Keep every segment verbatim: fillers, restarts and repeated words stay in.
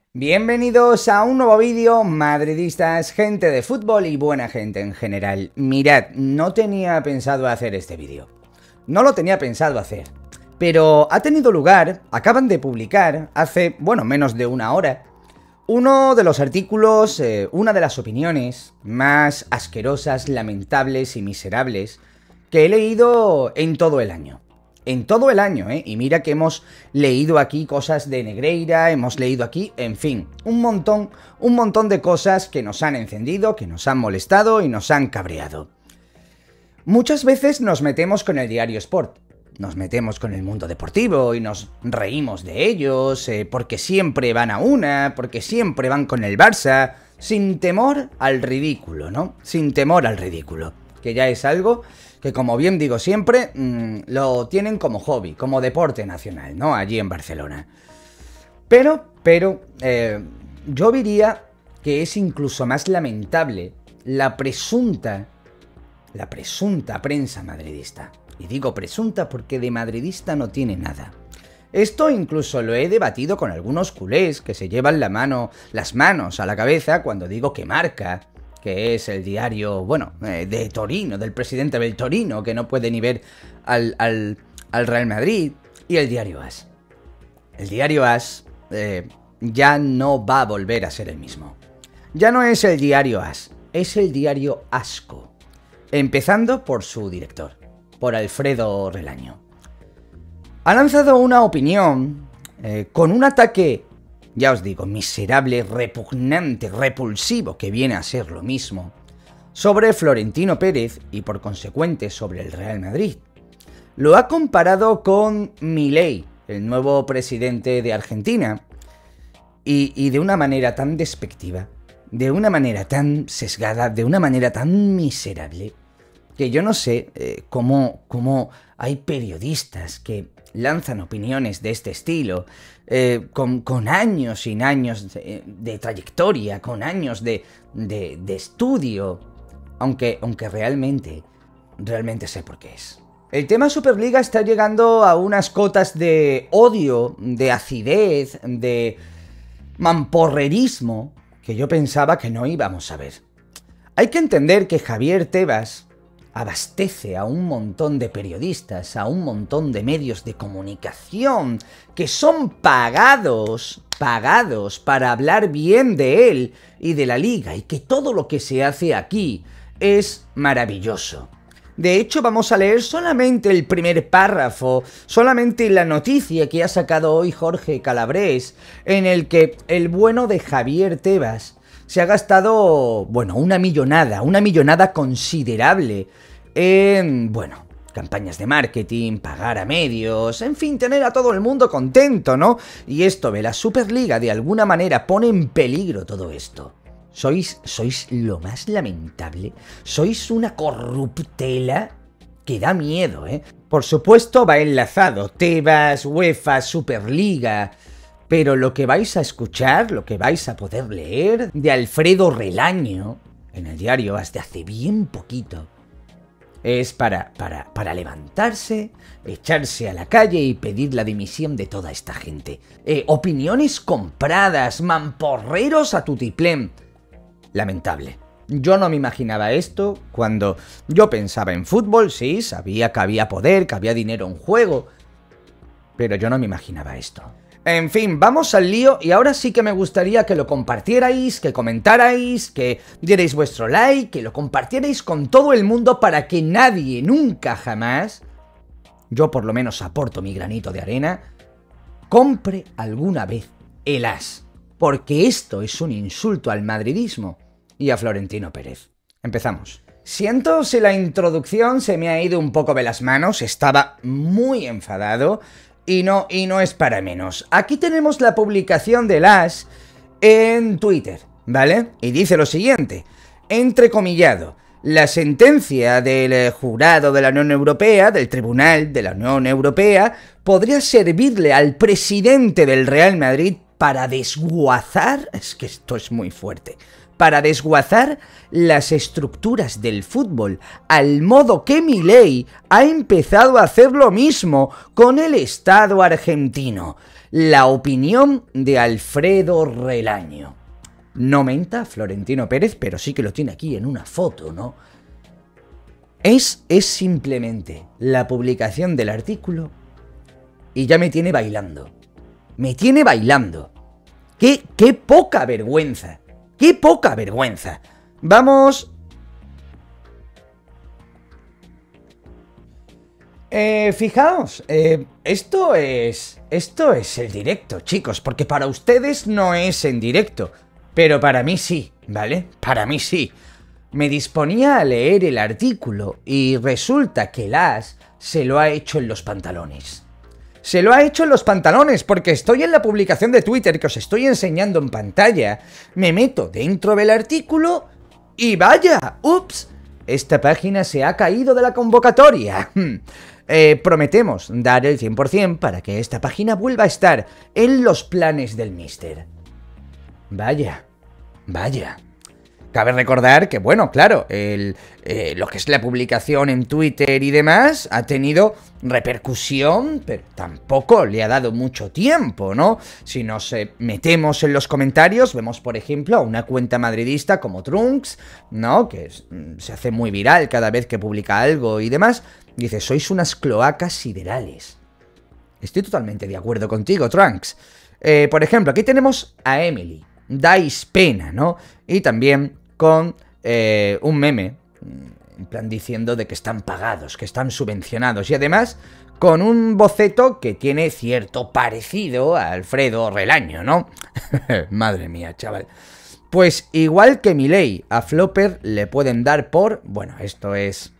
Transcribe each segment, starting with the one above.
Bienvenidos a un nuevo vídeo, madridistas, gente de fútbol y buena gente en general. Mirad, no tenía pensado hacer este vídeo. No lo tenía pensado hacer. Pero ha tenido lugar, acaban de publicar, hace, bueno, menos de una hora, uno de los artículos, eh, una de las opiniones más asquerosas, lamentables y miserables que he leído en todo el año. En todo el año, ¿eh? Y mira que hemos leído aquí cosas de Negreira, hemos leído aquí, en fin, un montón, un montón de cosas que nos han encendido, que nos han molestado y nos han cabreado. Muchas veces nos metemos con el diario Sport, nos metemos con el mundo deportivo y nos reímos de ellos, eh, porque siempre van a una, porque siempre van con el Barça, sin temor al ridículo, ¿no? Sin temor al ridículo, que ya es algo que, como bien digo siempre, mmm, lo tienen como hobby, como deporte nacional, ¿no? Allí en Barcelona. Pero, pero, eh, yo diría que es incluso más lamentable la presunta, la presunta prensa madridista. Y digo presunta porque de madridista no tiene nada. Esto incluso lo he debatido con algunos culés que se llevan la mano, las manos a la cabeza cuando digo que Marca, que es el diario, bueno, eh, de Torino, del presidente del Torino, que no puede ni ver al, al, al Real Madrid, y el diario AS. El diario AS eh, ya no va a volver a ser el mismo. Ya no es el diario AS, es el diario Asco. Empezando por su director, por Alfredo Relaño. Ha lanzado una opinión eh, con un ataque, ya os digo, miserable, repugnante, repulsivo, que viene a ser lo mismo, sobre Florentino Pérez y por consecuente sobre el Real Madrid. Lo ha comparado con Milei, el nuevo presidente de Argentina, y, y de una manera tan despectiva, de una manera tan sesgada, de una manera tan miserable, que yo no sé eh, cómo, cómo hay periodistas que lanzan opiniones de este estilo, eh, con, con años y años de, de trayectoria, con años de, de, de estudio, aunque, aunque realmente, realmente sé por qué es. El tema Superliga está llegando a unas cotas de odio, de acidez, de mamporrerismo, que yo pensaba que no íbamos a ver. Hay que entender que Javier Tebas abastece a un montón de periodistas, a un montón de medios de comunicación que son pagados, pagados para hablar bien de él y de la liga, y que todo lo que se hace aquí es maravilloso. De hecho, vamos a leer solamente el primer párrafo, solamente la noticia que ha sacado hoy Jorge Calabrés, en el que el bueno de Javier Tebas se ha gastado, bueno, una millonada, una millonada considerable en, bueno, campañas de marketing, pagar a medios, en fin, tener a todo el mundo contento, ¿no? Y esto de la Superliga de alguna manera pone en peligro todo esto. Sois, sois lo más lamentable, sois una corruptela que da miedo, ¿eh? Por supuesto va enlazado, Tebas, UEFA, Superliga. Pero lo que vais a escuchar, lo que vais a poder leer de Alfredo Relaño en el diario hasta hace bien poquito, es para, para, para levantarse, echarse a la calle y pedir la dimisión de toda esta gente. Eh, opiniones compradas, mamporreros a tutiplén. Lamentable. Yo no me imaginaba esto cuando yo pensaba en fútbol, sí, sabía que había poder, que había dinero en juego, pero yo no me imaginaba esto. En fin, vamos al lío y ahora sí que me gustaría que lo compartierais, que comentarais, que dierais vuestro like, que lo compartierais con todo el mundo para que nadie, nunca jamás, yo por lo menos aporto mi granito de arena, compre alguna vez el AS, porque esto es un insulto al madridismo y a Florentino Pérez. Empezamos. Siento si la introducción se me ha ido un poco de las manos, estaba muy enfadado. Y no, y no es para menos. Aquí tenemos la publicación del AS en Twitter, ¿vale? Y dice lo siguiente, entrecomillado, la sentencia del jurado de la Unión Europea, del Tribunal de la Unión Europea, podría servirle al presidente del Real Madrid para desguazar, es que esto es muy fuerte, para desguazar las estructuras del fútbol, al modo que Milei ha empezado a hacer lo mismo con el Estado argentino. la opinión de Alfredo Relaño. No menta Florentino Pérez, pero sí que lo tiene aquí en una foto, ¿no? Es, es simplemente la publicación del artículo y ya me tiene bailando. Me tiene bailando. ¡Qué, qué poca vergüenza! ¡Qué poca vergüenza! Vamos... Eh, fijaos, eh, esto es... Esto es el directo, chicos, porque para ustedes no es en directo, pero para mí sí, ¿vale? Para mí sí. Me disponía a leer el artículo y resulta que Las se lo ha hecho en los pantalones. Se lo ha hecho en los pantalones porque estoy en la publicación de Twitter que os estoy enseñando en pantalla. Me meto dentro del artículo y vaya, ups, esta página se ha caído de la convocatoria. Eh, prometemos dar el cien por cien para que esta página vuelva a estar en los planes del Mister. Vaya, vaya. Cabe recordar que, bueno, claro, el, eh, lo que es la publicación en Twitter y demás ha tenido repercusión, pero tampoco le ha dado mucho tiempo, ¿no? Si nos eh, metemos en los comentarios, vemos, por ejemplo, a una cuenta madridista como Trunks, ¿no? Que es, se hace muy viral cada vez que publica algo y demás. Dice, sois unas cloacas siderales. Estoy totalmente de acuerdo contigo, Trunks. Eh, por ejemplo, aquí tenemos a Emily. Dais pena, ¿no? Y también con eh, un meme, en plan diciendo de que están pagados, que están subvencionados. Y además con un boceto que tiene cierto parecido a Alfredo Relaño, ¿no? Madre mía, chaval. Pues igual que Milei, a Flopper le pueden dar por... Bueno, esto es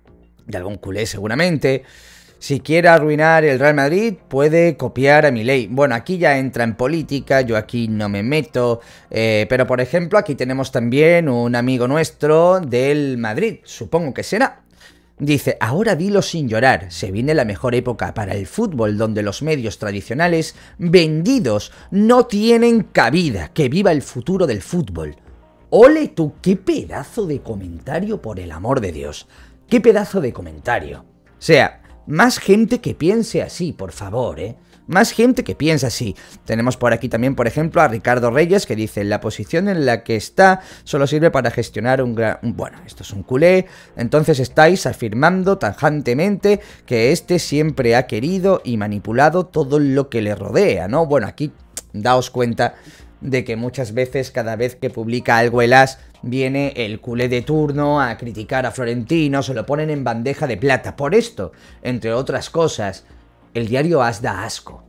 de algún culé seguramente... Si quiere arruinar el Real Madrid, puede copiar a Milei. Bueno, aquí ya entra en política, yo aquí no me meto. Eh, pero, por ejemplo, aquí tenemos también un amigo nuestro del Madrid, supongo que será. Dice, ahora dilo sin llorar, se viene la mejor época para el fútbol donde los medios tradicionales vendidos no tienen cabida. Que viva el futuro del fútbol. Ole tú, qué pedazo de comentario, por el amor de Dios. Qué pedazo de comentario. O sea... Más gente que piense así, por favor, ¿eh? Más gente que piensa así. Tenemos por aquí también, por ejemplo, a Ricardo Reyes, que dice, la posición en la que está solo sirve para gestionar un gran... Bueno, esto es un culé. Entonces estáis afirmando tajantemente que este siempre ha querido y manipulado todo lo que le rodea, ¿no? Bueno, aquí daos cuenta de que muchas veces, cada vez que publica algo el As, viene el culé de turno a criticar a Florentino, se lo ponen en bandeja de plata. Por esto, entre otras cosas, el diario As da asco.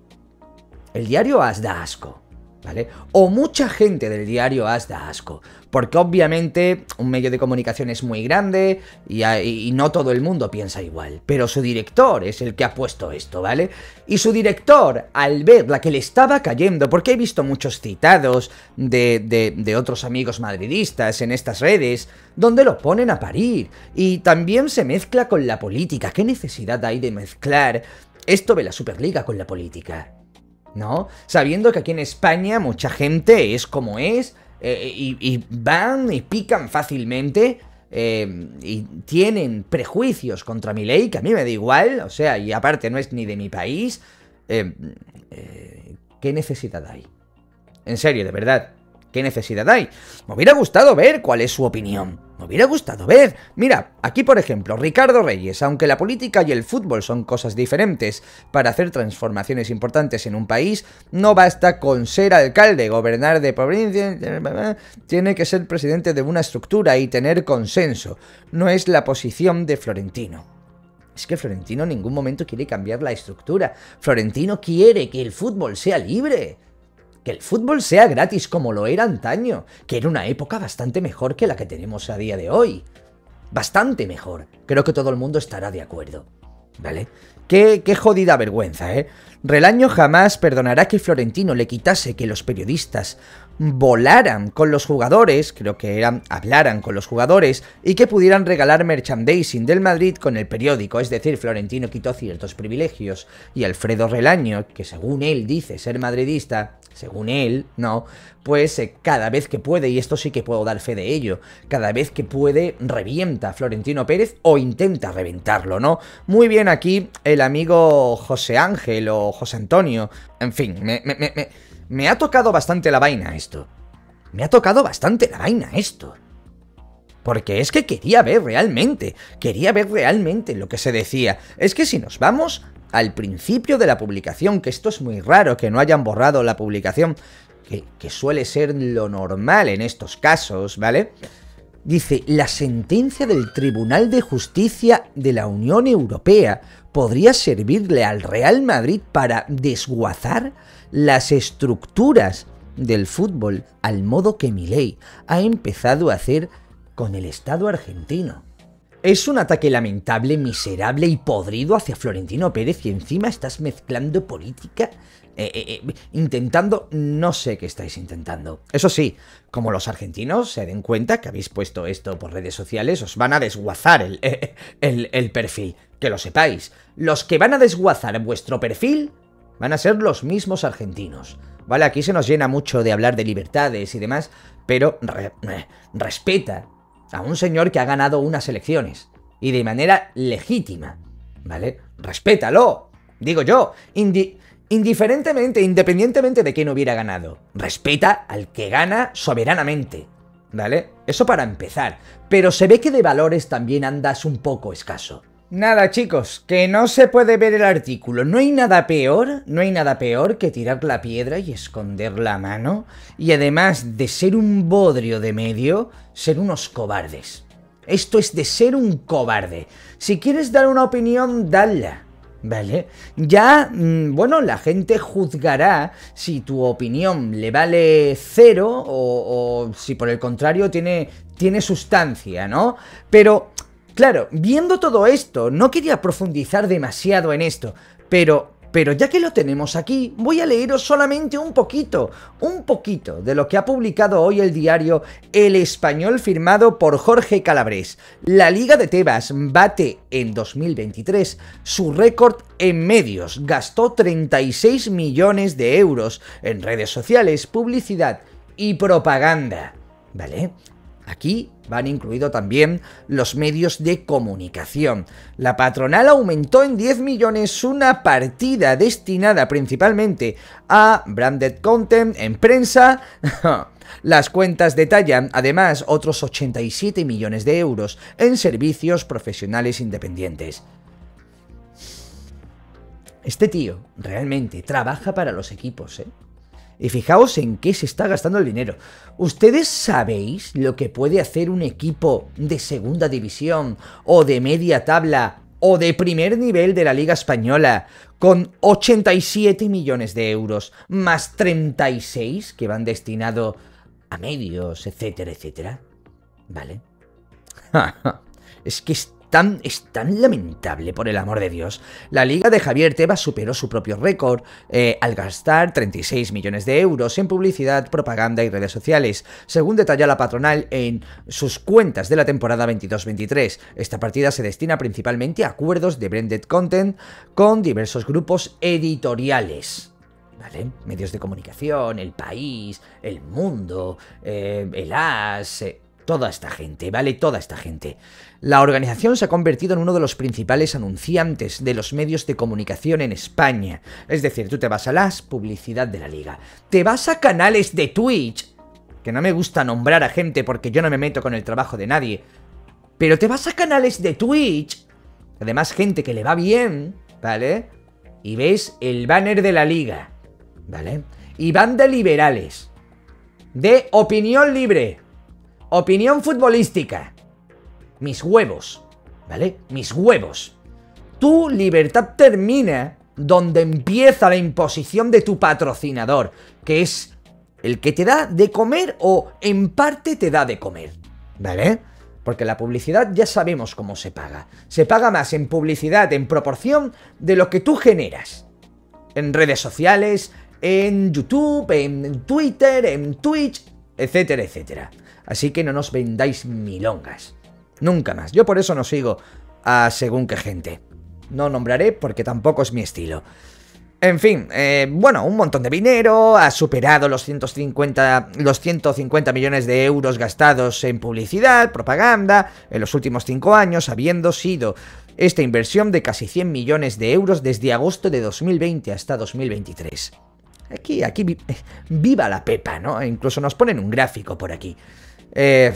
El diario As da asco, ¿vale? O mucha gente del diario As da asco. Porque obviamente un medio de comunicación es muy grande y, y no todo el mundo piensa igual. Pero su director es el que ha puesto esto, ¿vale? Y su director, al ver la que le estaba cayendo, porque he visto muchos citados de, de, de otros amigos madridistas en estas redes, donde lo ponen a parir. Y también se mezcla con la política. ¿Qué necesidad hay de mezclar esto de la Superliga con la política? ¿No? Sabiendo que aquí en España mucha gente es como es... Eh, y, y van y pican fácilmente eh, y tienen prejuicios contra Milei, que a mí me da igual, o sea, y aparte no es ni de mi país. Eh, eh, ¿Qué necesidad hay? En serio, de verdad, ¿qué necesidad hay? Me hubiera gustado ver cuál es su opinión. Me hubiera gustado ver. Mira, aquí por ejemplo, Ricardo Reyes, aunque la política y el fútbol son cosas diferentes, para hacer transformaciones importantes en un país, no basta con ser alcalde, gobernar de provincia, tiene que ser presidente de una estructura y tener consenso. No es la posición de Florentino. Es que Florentino en ningún momento quiere cambiar la estructura. Florentino quiere que el fútbol sea libre. Que el fútbol sea gratis como lo era antaño, que era una época bastante mejor que la que tenemos a día de hoy. Bastante mejor. Creo que todo el mundo estará de acuerdo, ¿vale? Qué, qué jodida vergüenza, ¿eh? Relaño jamás perdonará que Florentino le quitase que los periodistas volaran con los jugadores, creo que eran, hablaran con los jugadores, y que pudieran regalar merchandising del Madrid con el periódico. Es decir, Florentino quitó ciertos privilegios, y Alfredo Relaño, que según él dice ser madridista, según él, ¿no? Pues eh, cada vez que puede, y esto sí que puedo dar fe de ello, cada vez que puede revienta a Florentino Pérez o intenta reventarlo, ¿no? Muy bien aquí el amigo José Ángel o José Antonio, en fin, me, me, me, me, me ha tocado bastante la vaina esto. Me ha tocado bastante la vaina esto. Porque es que quería ver realmente, quería ver realmente lo que se decía. Es que si nos vamos al principio de la publicación, que esto es muy raro, que no hayan borrado la publicación, que, que suele ser lo normal en estos casos, ¿vale? Dice, la sentencia del Tribunal de Justicia de la Unión Europea podría servirle al Real Madrid para desguazar las estructuras del fútbol al modo que Milei ha empezado a hacer con el Estado argentino. Es un ataque lamentable, miserable y podrido hacia Florentino Pérez y encima estás mezclando política, eh, eh, eh, intentando... no sé qué estáis intentando. Eso sí, como los argentinos se den cuenta que habéis puesto esto por redes sociales, os van a desguazar el, eh, el, el perfil. Que lo sepáis. Los que van a desguazar vuestro perfil van a ser los mismos argentinos. Vale, aquí se nos llena mucho de hablar de libertades y demás, pero re, re, respeta a un señor que ha ganado unas elecciones, y de manera legítima, ¿vale? Respétalo, digo yo, indi indiferentemente, independientemente de quién hubiera ganado. Respeta al que gana soberanamente, ¿vale? Eso para empezar, pero se ve que de valores también andas un poco escaso. Nada, chicos, que no se puede ver el artículo. No hay nada peor, no hay nada peor que tirar la piedra y esconder la mano. Y además de ser un bodrio de medio, ser unos cobardes. Esto es de ser un cobarde. Si quieres dar una opinión, dala, ¿vale? Ya, mmm, bueno, la gente juzgará si tu opinión le vale cero o, o si por el contrario tiene, tiene sustancia, ¿no? Pero... claro, viendo todo esto, no quería profundizar demasiado en esto, pero, pero ya que lo tenemos aquí, voy a leeros solamente un poquito, un poquito de lo que ha publicado hoy el diario El Español firmado por Jorge Calabrés. La Liga de Tebas bate en dos mil veintitrés su récord en medios, gastó treinta y seis millones de euros en redes sociales, publicidad y propaganda, ¿vale? Aquí van incluidos también los medios de comunicación. La patronal aumentó en diez millones una partida destinada principalmente a branded content en prensa. Las cuentas detallan además otros ochenta y siete millones de euros en servicios profesionales independientes. Este tío realmente trabaja para los equipos, ¿eh? Y fijaos en qué se está gastando el dinero. ¿Ustedes sabéis lo que puede hacer un equipo de segunda división o de media tabla o de primer nivel de la Liga Española con ochenta y siete millones de euros más treinta y seis que van destinados a medios, etcétera, etcétera? ¿Vale? Es que es tan, es tan lamentable, por el amor de Dios. La Liga de Javier Tebas superó su propio récord eh, al gastar treinta y seis millones de euros en publicidad, propaganda y redes sociales, según detalla la patronal en sus cuentas de la temporada veintidós veintitrés. Esta partida se destina principalmente a acuerdos de branded content con diversos grupos editoriales, ¿vale? Medios de comunicación, El País, El Mundo, eh, El As... Eh, toda esta gente, ¿vale? Toda esta gente. La organización se ha convertido en uno de los principales anunciantes de los medios de comunicación en España. Es decir, tú te vas a las publicidad de la liga, te vas a canales de Twitch, que no me gusta nombrar a gente porque yo no me meto con el trabajo de nadie, pero te vas a canales de Twitch, además gente que le va bien, ¿vale? Y ves el banner de la liga, ¿vale? Y van de liberales, de opinión libre, opinión futbolística. Mis huevos, ¿vale? Mis huevos. Tu libertad termina donde empieza la imposición de tu patrocinador, que es el que te da de comer o en parte te da de comer, ¿vale? Porque la publicidad ya sabemos cómo se paga. Se paga más en publicidad en proporción de lo que tú generas. En redes sociales, en YouTube, en Twitter, en Twitch, etcétera, etcétera. Así que no nos vendáis milongas. Nunca más. Yo por eso no sigo a según qué gente. No nombraré porque tampoco es mi estilo. En fin, eh, bueno, un montón de dinero, ha superado los ciento cincuenta, los ciento cincuenta millones de euros gastados en publicidad, propaganda, en los últimos cinco años, habiendo sido esta inversión de casi cien millones de euros desde agosto de dos mil veinte hasta dos mil veintitrés. Aquí, aquí, vi, viva la Pepa, ¿no? Incluso nos ponen un gráfico por aquí. Eh,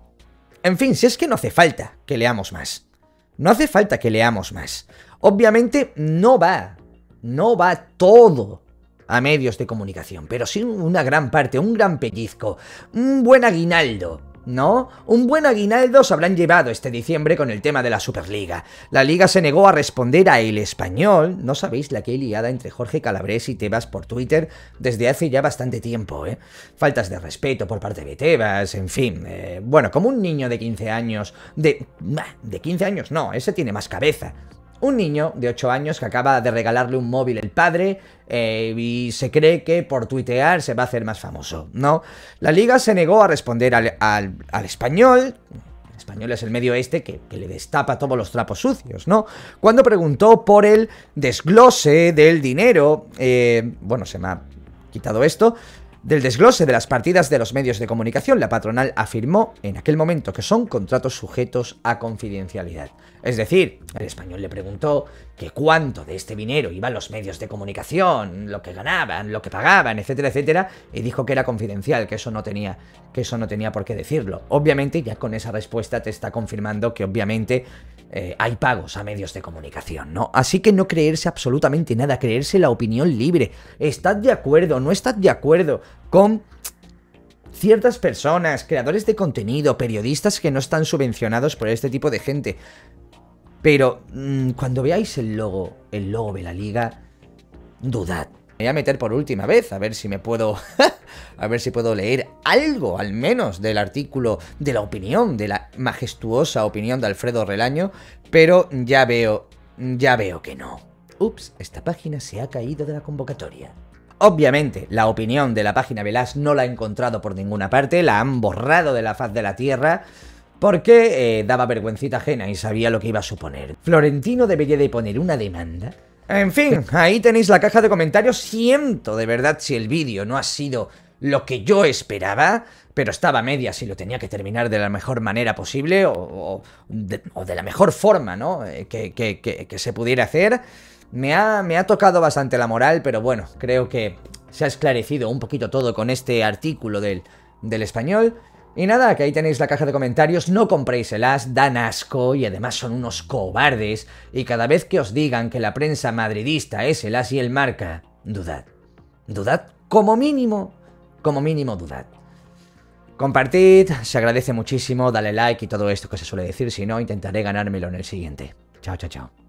en fin, si es que no hace falta que leamos más. No hace falta que leamos más. Obviamente no va... No va todo a medios de comunicación, pero sí una gran parte, un gran pellizco, un buen aguinaldo, ¿no? Un buen aguinaldo se habrán llevado este diciembre con el tema de la Superliga. La Liga se negó a responder a El Español. No sabéis la que hay liada entre Jorge Calabrés y Tebas por Twitter desde hace ya bastante tiempo, ¿eh? Faltas de respeto por parte de Tebas, en fin. Eh, bueno, como un niño de quince años... De, de quince años no, ese tiene más cabeza. Un niño de ocho años que acaba de regalarle un móvil el padre eh, y se cree que por tuitear se va a hacer más famoso, ¿no? La Liga se negó a responder al, al, al Español. El Español es el medio este que, que le destapa todos los trapos sucios, ¿no? Cuando preguntó por el desglose del dinero, eh, bueno, se me ha quitado esto, del desglose de las partidas de los medios de comunicación, la patronal afirmó en aquel momento que son contratos sujetos a confidencialidad. Es decir, el Español le preguntó que cuánto de este dinero iban los medios de comunicación, lo que ganaban, lo que pagaban, etcétera, etcétera, y dijo que era confidencial, que eso no tenía, que eso no tenía por qué decirlo. Obviamente, ya con esa respuesta te está confirmando que obviamente eh, hay pagos a medios de comunicación, ¿no? Así que no creerse absolutamente nada, creerse la opinión libre. ¿Estad de acuerdo? ¿No estad de acuerdo con ciertas personas, creadores de contenido, periodistas que no están subvencionados por este tipo de gente? Pero mmm, cuando veáis el logo, el logo de la Liga, dudad. Me voy a meter por última vez, a ver si me puedo... a ver si puedo leer algo, al menos, del artículo, de la opinión, de la majestuosa opinión de Alfredo Relaño, pero ya veo, ya veo que no. Ups, esta página se ha caído de la convocatoria. Obviamente, la opinión de la página Velas no la he encontrado por ninguna parte, la han borrado de la faz de la tierra, porque eh, daba vergüencita ajena y sabía lo que iba a suponer. Florentino debería de poner una demanda. En fin, ahí tenéis la caja de comentarios. Siento de verdad si el vídeo no ha sido lo que yo esperaba, pero estaba a medias y lo tenía que terminar de la mejor manera posible, o, o, de, o de la mejor forma, ¿no? Que, que, que, que se pudiera hacer. Me ha, me ha tocado bastante la moral, pero bueno, creo que se ha esclarecido un poquito todo con este artículo del, del Español. Y nada, que ahí tenéis la caja de comentarios, no compréis el As, dan asco y además son unos cobardes. Y cada vez que os digan que la prensa madridista es el As y el Marca, dudad. Dudad, como mínimo, como mínimo dudad. Compartid, se agradece muchísimo, dale like y todo esto que se suele decir, si no intentaré ganármelo en el siguiente. Chao, chao, chao.